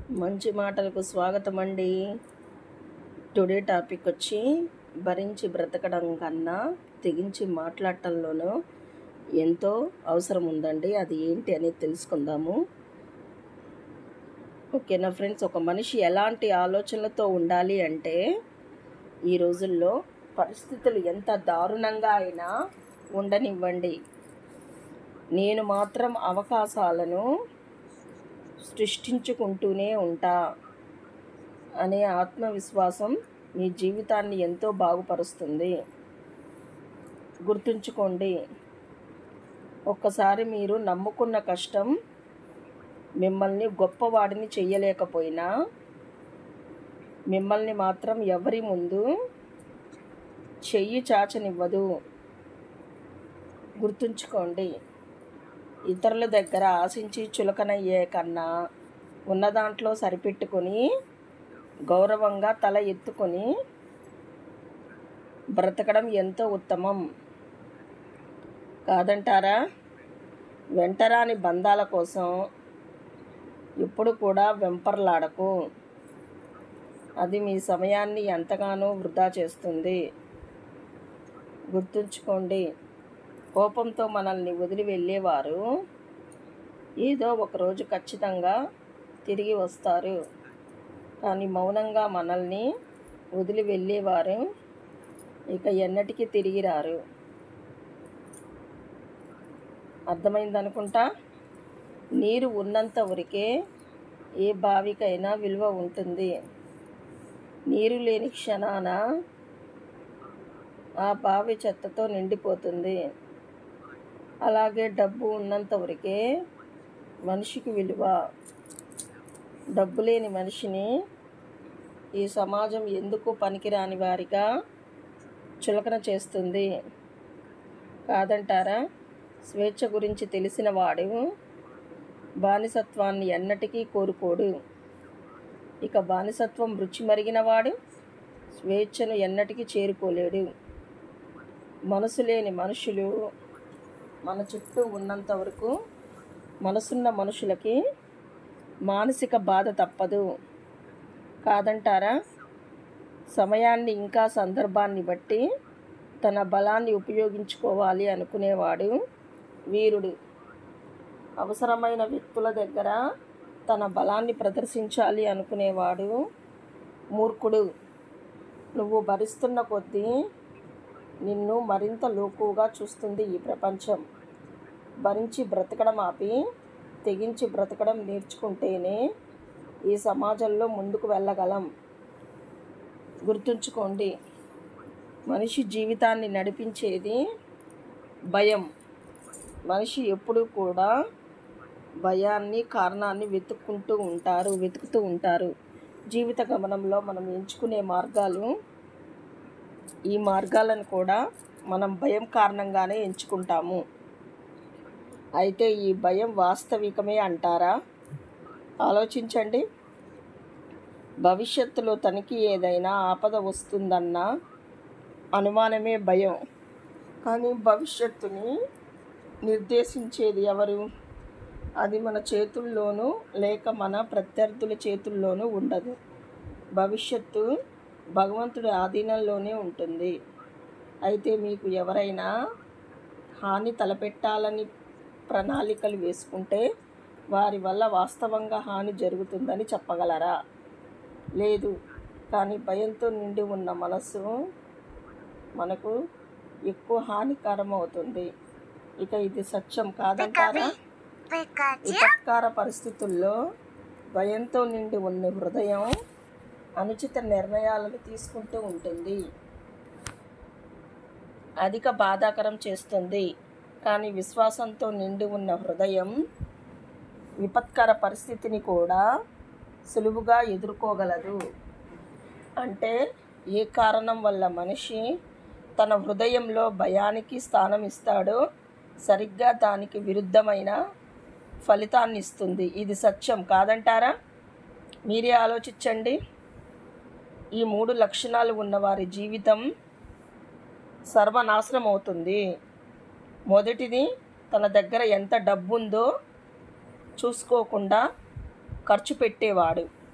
మంచి మాటలకు స్వాగతం అండి. టుడే టాపిక్ వచ్చి భరించి బ్రతకడం కన్నా తెగించి మాట్లాడటంలోనూ ఎంతో అవసరం ఉందండి. అది ఏంటి అనేది తెలుసుకుందాము. ఓకేనా ఫ్రెండ్స్, ఒక మనిషి ఎలాంటి ఆలోచనలతో ఉండాలి అంటే, ఈ రోజుల్లో పరిస్థితులు ఎంత దారుణంగా అయినా ఉండనివ్వండి, నేను మాత్రం అవకాశాలను సృష్టించుకుంటూనే ఉంటా అనే ఆత్మవిశ్వాసం మీ జీవితాన్ని ఎంతో బాగుపరుస్తుంది. గుర్తుంచుకోండి, ఒక్కసారి మీరు నమ్ముకున్న కష్టం మిమ్మల్ని గొప్పవాడిని చెయ్యలేకపోయినా, మిమ్మల్ని మాత్రం ఎవరి ముందు చెయ్యి చాచనివ్వదు. గుర్తుంచుకోండి, ఇతరుల దగ్గర ఆశించి చులకనయ్యే కన్నా ఉన్న దాంట్లో సరిపెట్టుకొని గౌరవంగా తల ఎత్తుకొని బ్రతకడం ఎంతో ఉత్తమం కాదంటారా? వెంటరాని బంధాల కోసం ఎప్పుడు కూడా వెంపర్లాడకు. అది మీ సమయాన్ని ఎంతగానో వృధా చేస్తుంది. గుర్తుంచుకోండి, కోపంతో మనల్ని వదిలి వెళ్ళేవారు ఏదో ఒకరోజు ఖచ్చితంగా తిరిగి వస్తారు. కానీ మౌనంగా మనల్ని వదిలి వెళ్ళేవారు ఇక ఎన్నటికీ తిరిగి రారు. అర్థమైందనుకుంటా. నీరు ఉన్నంత వరకే ఏ బావికైనా విలువ ఉంటుంది. నీరు లేని క్షణాన ఆ బావి చెత్తతో నిండిపోతుంది. అలాగే డబ్బు ఉన్నంత వరకే మనిషికి విలువ. డబ్బు లేని మనిషిని ఈ సమాజం ఎందుకు పనికిరాని వారిగా చులకన చేస్తుంది కాదంటారా? స్వేచ్ఛ గురించి తెలిసిన వాడు బానిసత్వాన్ని ఎన్నటికీ కోరుకోడు. ఇక బానిసత్వం రుచి మరిగినవాడు స్వేచ్ఛను ఎన్నటికీ చేరుకోలేడు. మనసు లేని మనుషులు మన చుట్టూ ఉన్నంత వరకు మనసున్న మనుషులకి మానసిక బాధ తప్పదు కాదంటారా? సమయాన్ని ఇంకా సందర్భాన్ని బట్టి తన బలాన్ని ఉపయోగించుకోవాలి అనుకునేవాడు వీరుడు. అవసరమైన వ్యక్తుల దగ్గర తన బలాన్ని ప్రదర్శించాలి అనుకునేవాడు మూర్ఖుడు. నువ్వు భరిస్తున్న కొద్దీ నిన్ను మరింత లోకుగా చూస్తుంది ఈ ప్రపంచం. భరించి బ్రతకడం ఆపి తెగించి బ్రతకడం నేర్చుకుంటేనే ఈ సమాజంలో ముందుకు వెళ్ళగలం. గుర్తుంచుకోండి, మనిషి జీవితాన్ని నడిపించేది భయం. మనిషి ఎప్పుడూ కూడా భయాన్ని, కారణాన్ని వెతుకుతూ ఉంటారు. జీవిత గమనంలో మనం ఎంచుకునే మార్గాలు, ఈ మార్గాలను కూడా మనం భయం కారణంగానే ఎంచుకుంటాము. అయితే ఈ భయం వాస్తవికమే అంటారా? ఆలోచించండి. భవిష్యత్తులో తనకి ఏదైనా ఆపద వస్తుందన్న అనుమానమే భయం. కానీ భవిష్యత్తుని నిర్దేశించేది ఎవరు? అది మన చేతుల్లోనూ లేక మన ప్రత్యర్థుల చేతుల్లోనూ ఉండదు. భవిష్యత్తు భగవంతుడి ఆధీనంలోనే ఉంటుంది. అయితే మీకు ఎవరైనా హాని తలపెట్టాలని ప్రణాళికలు వేసుకుంటే వారి వల్ల వాస్తవంగా హాని జరుగుతుందని చెప్పగలరా? లేదు. కానీ భయంతో నిండి ఉన్న మనసు మనకు ఎక్కువ హానికరం అవుతుంది. ఇక ఇది సత్యం కాదంటారా? విపత్కార పరిస్థితుల్లో భయంతో నిండి ఉన్న హృదయం అనుచిత నిర్ణయాలను తీసుకుంటూ ఉంటుంది. అధిక బాధాకరం చేస్తుంది. కానీ విశ్వాసంతో నిండి ఉన్న హృదయం విపత్కర పరిస్థితిని కూడా సులువుగా ఎదుర్కోగలదు. అంటే ఏ కారణం వల్ల మనిషి తన హృదయంలో భయానికి స్థానం ఇస్తాడో సరిగ్గా దానికి విరుద్ధమైన ఫలితాన్ని ఇస్తుంది. ఇది సత్యం కాదంటారా? మీరే ఆలోచించండి. ఈ 3 లక్షణాలు ఉన్నవారి జీవితం సర్వనాశనం అవుతుంది. మొదటిది, తన దగ్గర ఎంత డబ్బు ఉందో చూసుకోకుండా ఖర్చు పెట్టేవాడు.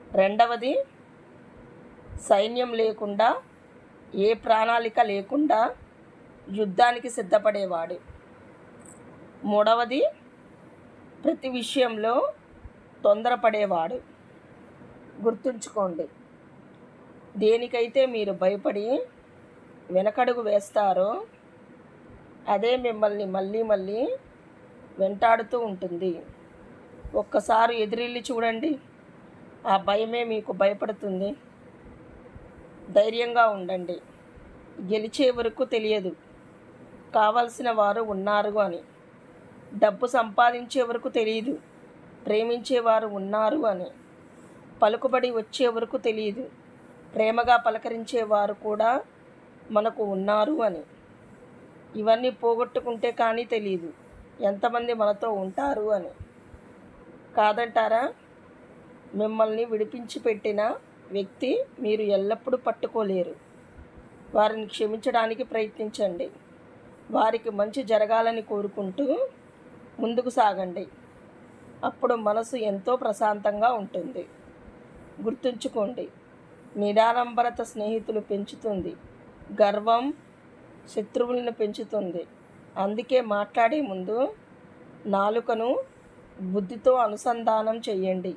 రెండవది, సైన్యం లేకుండా, ఏ ప్రణాళిక లేకుండా యుద్ధానికి సిద్ధపడేవాడు. మూడవది, ప్రతి విషయంలో తొందరపడేవాడు. గుర్తుంచుకోండి, దేనికైతే మీరు భయపడి వెనకడుగు వేస్తారో అదే మిమ్మల్ని మళ్ళీ మళ్ళీ వెంటాడుతూ ఉంటుంది. ఒక్కసారి ఎదురెళ్ళి చూడండి, ఆ భయమే మీకు భయపడుతుంది. ధైర్యంగా ఉండండి. గెలిచే వరకు తెలియదు కావలసిన వారు ఉన్నారు అని. డబ్బు సంపాదించే వరకు తెలియదు ప్రేమించేవారు ఉన్నారు అని. పలుకుబడి వచ్చే వరకు తెలియదు ప్రేమగా పలకరించేవారు కూడా మనకు ఉన్నారు అని. ఇవన్నీ పోగొట్టుకుంటే కానీ తెలియదు ఎంతమంది మనతో ఉంటారు అని. కాదంటారా? మిమ్మల్ని విడిపించి పెట్టిన వ్యక్తి మీరు ఎల్లప్పుడూ పట్టుకోలేరు. వారిని క్షమించడానికి ప్రయత్నించండి. వారికి మంచి జరగాలని కోరుకుంటూ ముందుకు సాగండి. అప్పుడు మనసు ఎంతో ప్రశాంతంగా ఉంటుంది. గుర్తుంచుకోండి, నిరాడంబరత స్నేహితులు పెంచుతుంది, గర్వం శత్రువులను పెంచుతుంది. అందుకే మాట్లాడే ముందు నాలుకను బుద్ధితో అనుసంధానం చేయండి.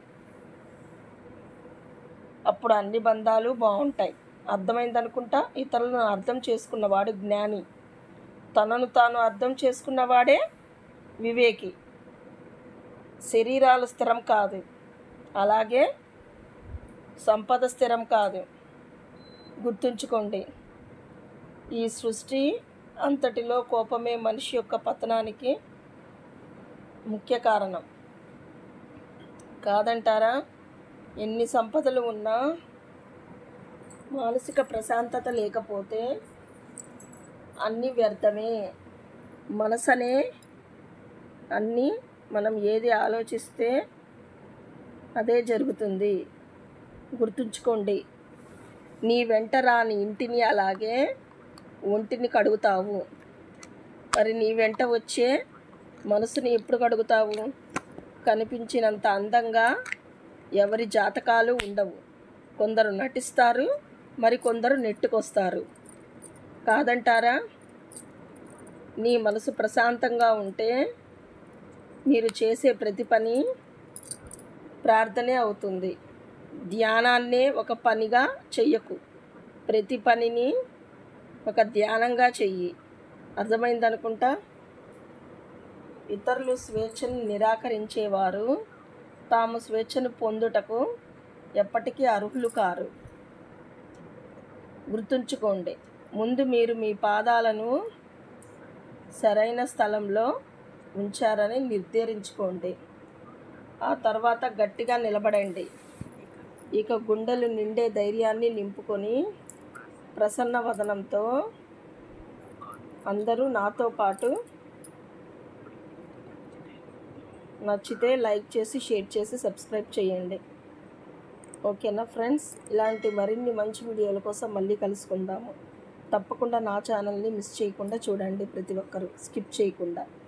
అప్పుడు అన్ని బంధాలు బాగుంటాయి. అర్థమైందనుకుంటా. ఇతరులను అర్థం చేసుకున్నవాడు జ్ఞాని. తనను తాను అర్థం చేసుకున్నవాడే వివేకి. శరీరాలు స్థిరం కాదు, అలాగే సంపద స్థిరం కాదు. గుర్తుంచుకోండి, ఈ సృష్టి అంతటిలో కోపమే మనిషి యొక్క పతనానికి ముఖ్య కారణం. కాదంటారా? ఎన్ని సంపదలు ఉన్నా మానసిక ప్రశాంతత లేకపోతే అన్నీ వ్యర్థమే. మనసనే అన్నీ. మనం ఏది ఆలోచిస్తే అదే జరుగుతుంది. గుర్తుంచుకోండి, నీ వెంట రాని ఇంటిని అలాగే ఒంటిని కడుగుతావు. మరి నీ వెంట వచ్చే మనసుని ఎప్పుడు కడుగుతావు? కనిపించినంత అందంగా ఎవరి జాతకాలు ఉండవు. కొందరు నటిస్తారు, మరి కొందరు నెట్టుకొస్తారు. కాదంటారా? నీ మనసు ప్రశాంతంగా ఉంటే మీరు చేసే ప్రతి పని ప్రార్థనే అవుతుంది. ధ్యానాన్నే ఒక పనిగా చెయ్యకు, ప్రతి పనిని ఒక ధ్యానంగా చెయ్యి. అర్థమైందనుకుంటా. ఇతరులు స్వేచ్ఛను నిరాకరించేవారు తాము స్వేచ్ఛను పొందుటకు ఎప్పటికీ అర్హులు కారు. గుర్తుంచుకోండి, ముందు మీరు మీ పాదాలను సరైన స్థలంలో ఉంచారని నిర్ధారించుకోండి. ఆ తర్వాత గట్టిగా నిలబడండి. ఇక గుండెలు నిండే ధైర్యాన్ని నింపుకొని ప్రసన్న వదనంతో అందరూ నాతో పాటు నచ్చితే లైక్ చేసి, షేర్ చేసి, సబ్స్క్రైబ్ చేయండి. ఓకేనా ఫ్రెండ్స్? ఇలాంటి మరిన్ని మంచి వీడియోల కోసం మళ్ళీ కలుసుకుందాము. తప్పకుండా నా ఛానల్ని మిస్ చేయకుండా చూడండి. ప్రతి ఒక్కరూ స్కిప్ చేయకుండా.